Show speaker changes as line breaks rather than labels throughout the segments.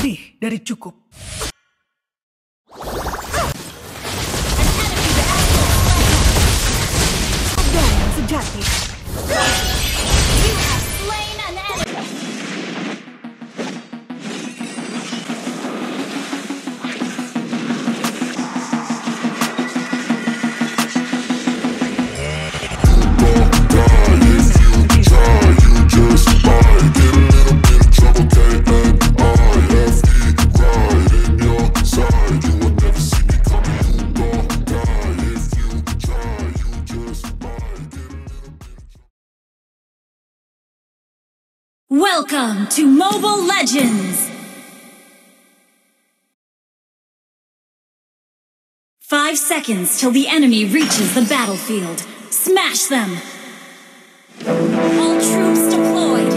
lebih dari cukup. Ada yang sejati.
Welcome to Mobile Legends! 5 seconds till the enemy reaches the battlefield. Smash them! All troops deployed!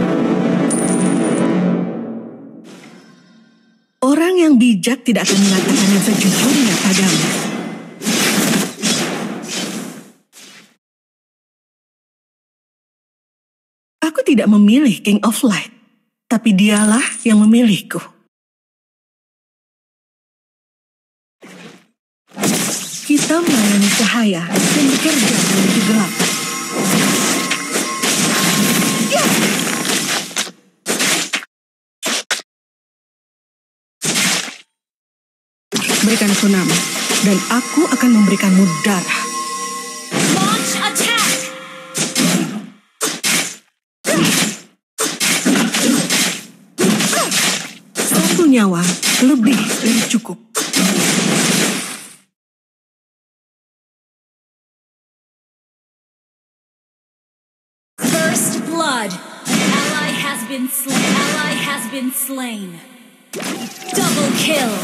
Orang yang bijak tidak akan mengatakan yang sejujurnya padamu. Aku tidak memilih King of Light, tapi dialah yang memilihku. Kita melayani cahaya dan bekerja dalam kegelapan. Berikan aku nama, dan aku akan memberikanmu darah.
Launch attack!
Satu nyawa lebih dari cukup.
First blood. Ally has been slain. Ally has been slain. Double kill.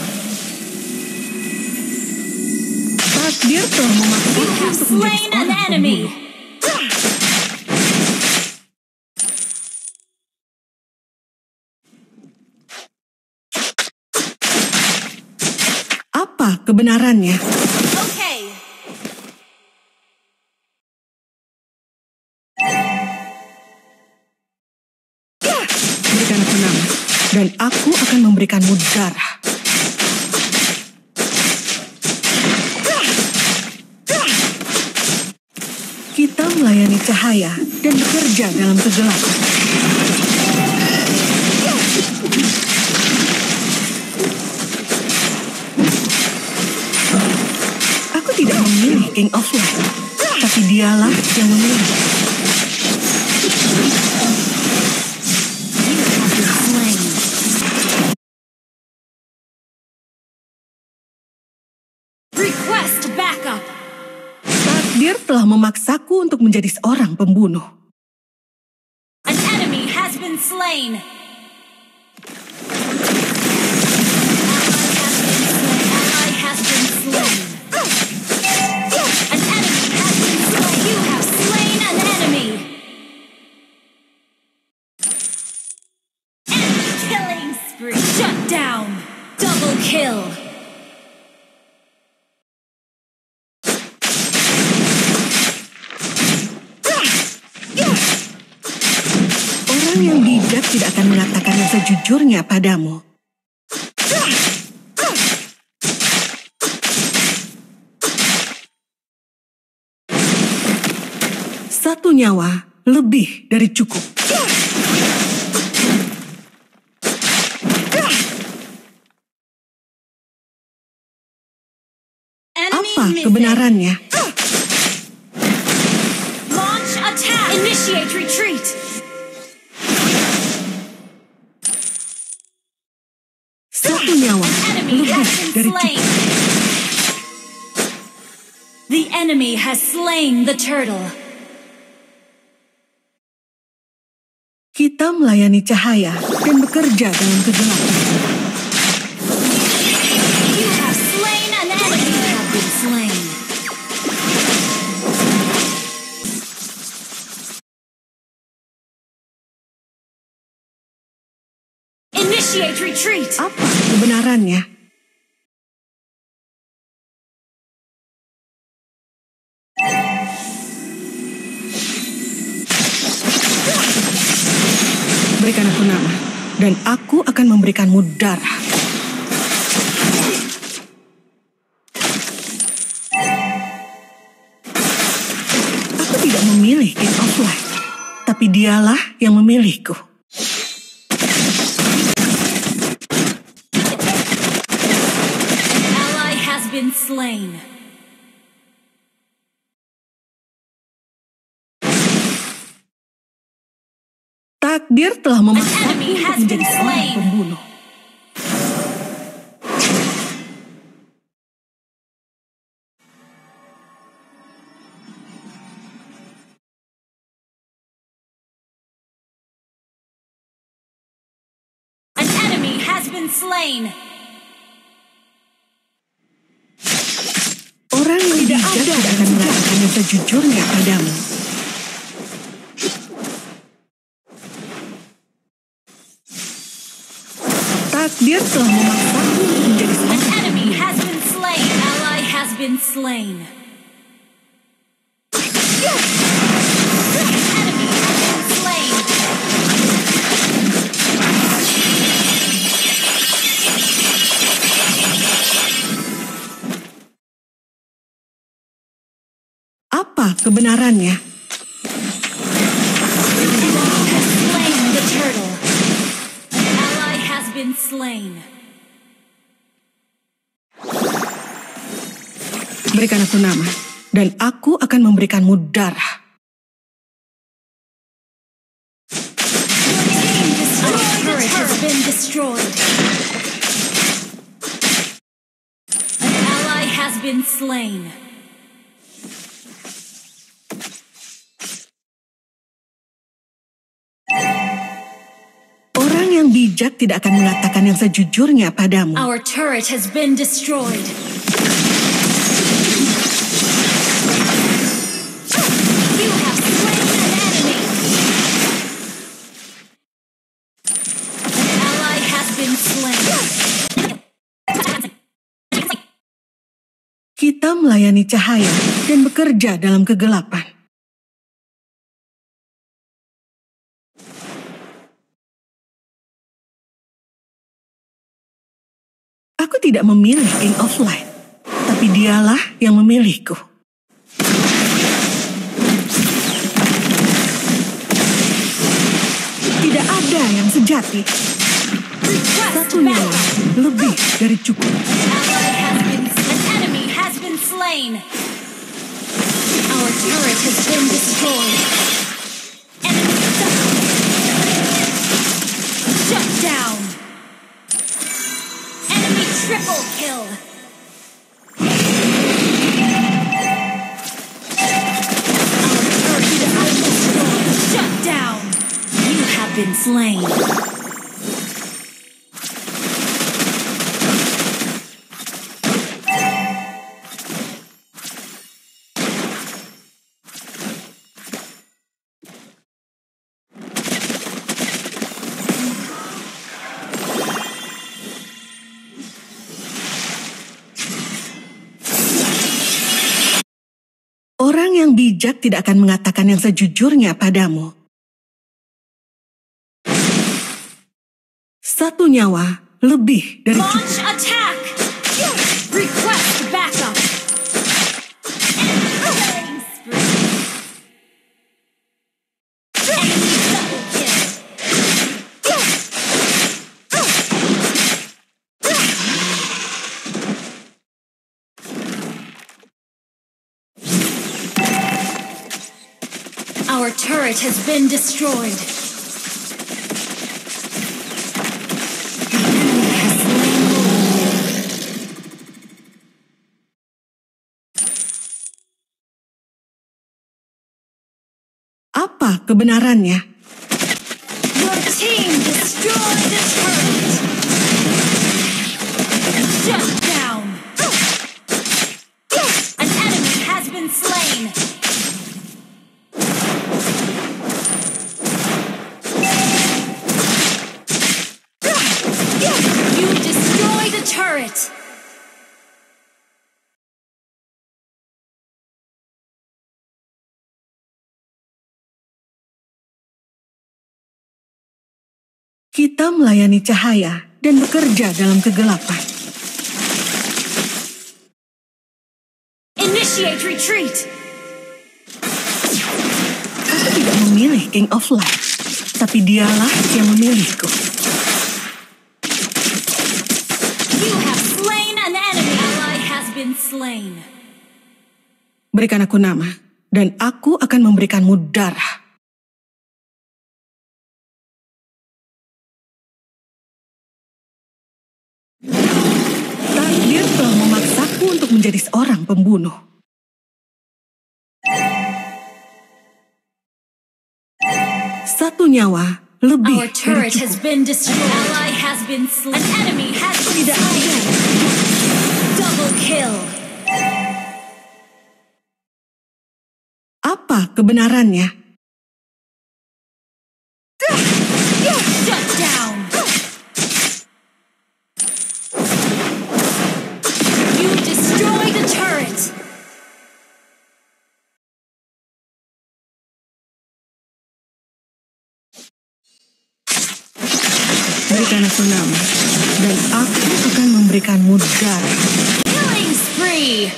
Takdir telah memaksaku
You have
untuk menjadi
slain an
seorang
enemy.
pembunuh. Apa kebenarannya?
Okay.
Berikan aku nama, dan aku akan memberikanmu darah. Kita melayani cahaya dan bekerja dalam kegelapan. Aku tidak memilih King of Light, tapi dialah yang memilih.
You have been slain. Request backup.
Takdir telah memaksaku untuk menjadi seorang pembunuh.
An enemy has been slain. Ally has been slain. An enemy has been slain. You have slain an enemy. Enemy killing spree. Shut down. Double kill.
Orang yang bijak tidak akan mengatakan yang sejujurnya padamu. Satu nyawa lebih dari cukup.
Enemy
Apa
missing.
kebenarannya?
Launch attack. Initiate retreat.
Satu nyawa
Enemy
lebih
has been
dari
slain.
cukup.
The enemy has slain the turtle.
Kita melayani cahaya dan bekerja dalam kegelapan.
You have slain an enemy. You have been slain. Initiate retreat.
Apa kebenarannya? Berikan aku nama, dan aku akan memberikanmu darah. Aku tidak memilih King of Light, tapi dialah yang memilihku.
An ally has been slain.
Takdir telah memaksaku
An enemy
untuk
has
menjadi
been
seorang
slain.
pembunuh.
An enemy has been slain.
Orang yang bijak tidak akan mengatakan yang sejujurnya padamu. Takdir telah memaksaku untuk menjadi
An
seorang
enemy
pembunuh.
has been slain. Ally has been slain. An enemy has been slain.
Apa kebenarannya?
Has slain the turtle. An ally has been slain.
Berikan aku nama, dan aku akan memberikanmu darah.
Our turret has been destroyed. An ally has been slain.
Orang yang bijak tidak akan mengatakan yang sejujurnya padamu.
Our turret has been destroyed. You have slain an enemy. An ally has been slain.
Kita melayani cahaya dan bekerja dalam kegelapan. Aku tidak memilih King of Light, tapi dialah yang memilihku. Tidak ada yang sejati.
Request
Satu nyawa
backup.
lebih dari cukup.
An enemy has been slain. Our turret has been destroyed. Enemy double. Shut down. Enemy triple kill. Our turret has been destroyed. Shut down. You have been slain.
Orang yang bijak tidak akan mengatakan yang sejujurnya padamu. Satu nyawa lebih dari cukup.
Launch attack! Request backup! Killing spree! Enemy double kill! Our turret has been destroyed.
Apa kebenarannya?
Your team destroyed the turret! Shut down! An enemy has been slain! You destroyed a turret!
Kita melayani cahaya dan bekerja dalam kegelapan.
Initiate retreat.
Aku tidak memilih King of Light, tapi dialah yang memilihku.
You have slain an enemy. Ally has been slain.
Berikan aku nama, dan aku akan memberikanmu darah. Takdir telah memaksaku untuk menjadi seorang pembunuh. Satu nyawa lebih
Our turret
dari
has
cukup.
been destroyed. Ally has been slain. An enemy has been slain. Double kill.
Apa kebenarannya?
Shut down. You destroyed the turret.
Berikan aku nama, dan aku akan memberikanmu darah.
Killing spree.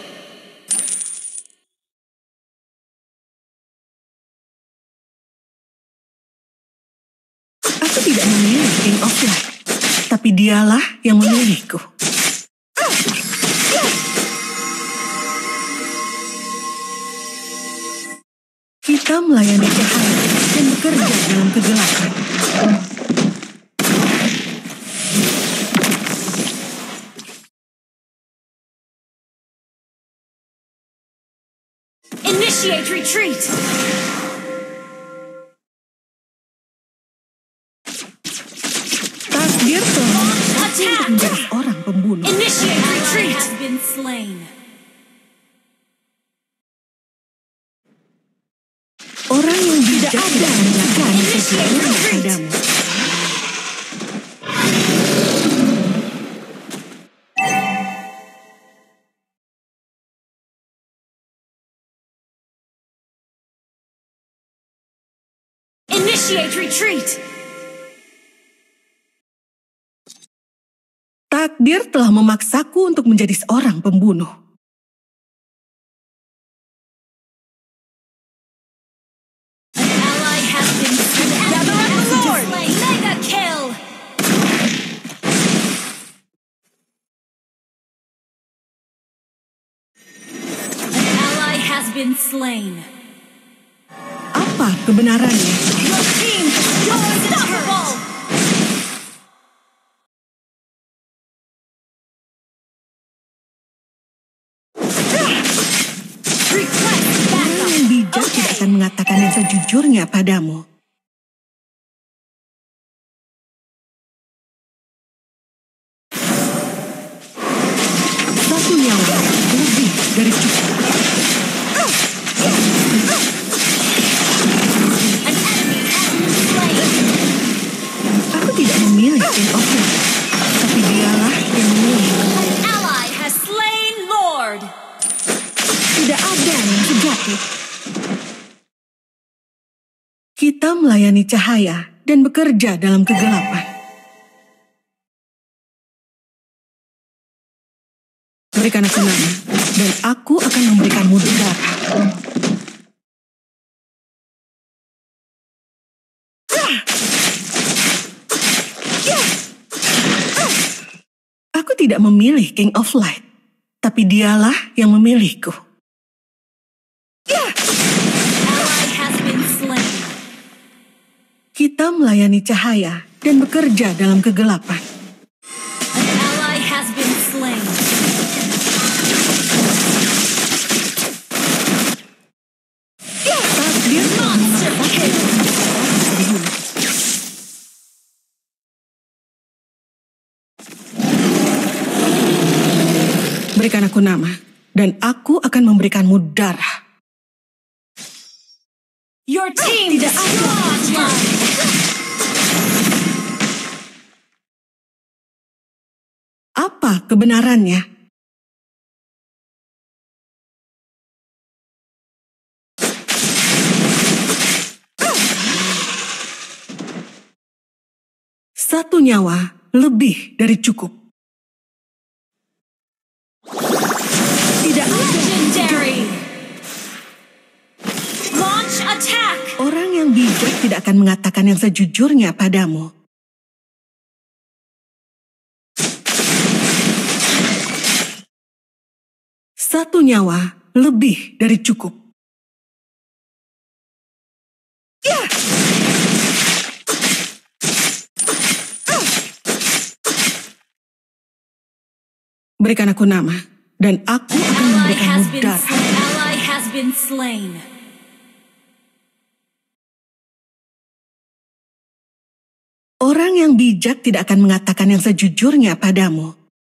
Aku tidak memilih King of Light, tapi dialah yang memilihku. Kita melayani cahaya dan bekerja dalam kegelapan.
Initiate retreat.
Takdir telah memaksaku untuk
Attack.
menjadi seorang pembunuh.
Initiate retreat. Has been slain.
Orang yang bijak tidak mengatakan sejujurnya padamu.
Initiate retreat.
Takdir telah memaksaku untuk menjadi seorang pembunuh.
Ally has been slain. Gather up the Lord. Mega kill. Ally has been slain.
Apa kebenarannya?
Your team destroyed the turret. Request
Orang
backup.
yang bijak tidak akan mengatakan yang sejujurnya padamu. Satu nyawa lebih dari cukup.
An enemy has been slain.
Aku tidak memilih King of Light, tapi dialah yang memilihku.
An ally has slain Lord.
Tidak ada yang sejati. Kita melayani cahaya dan bekerja dalam kegelapan. Berikan aku nama, dan aku akan memberikanmu darah. Aku tidak memilih King of Light, tapi dialah yang memilihku.
Ally has been slain.
Kita melayani cahaya dan bekerja dalam kegelapan.
An ally has been slain.
Takdir
Monster kill.
Berikan aku nama, dan aku akan memberikanmu darah.
Your team destroyed.
Apa kebenarannya? Satu nyawa lebih dari cukup. Tidak ada.
Legendary! Launch attack!
Orang yang bijak tidak akan mengatakan yang sejujurnya padamu. Satu nyawa lebih dari cukup. Ya! Berikan aku nama, dan aku akan memberikanmu darah.
Ally has been slain.
Orang yang bijak tidak akan mengatakan yang sejujurnya padamu.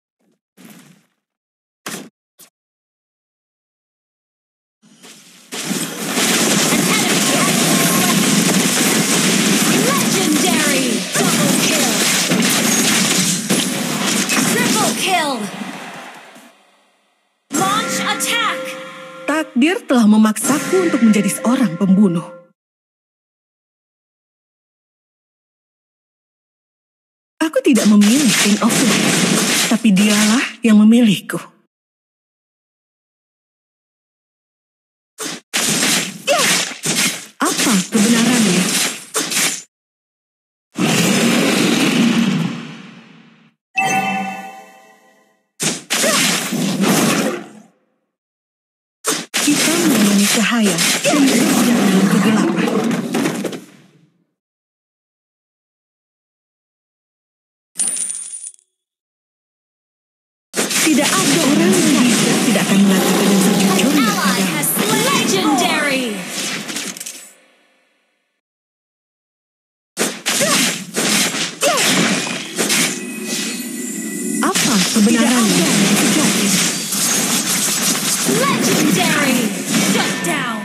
Legendary! Double kill! Triple kill! Launch attack!
Takdir telah memaksaku untuk menjadi seorang pembunuh. Aku tidak memilih King of Light, tapi dialah yang memilihku. Ya! Apa kebenarannya? Kita menemani cahaya dan berjalan dalam kegelapan. Tidak ada orang yang bijak tidak akan mengatakan yang sejujurnya
Ally
padamu.
has legendary!
Apa kebenarannya?
Legendary! Shut down!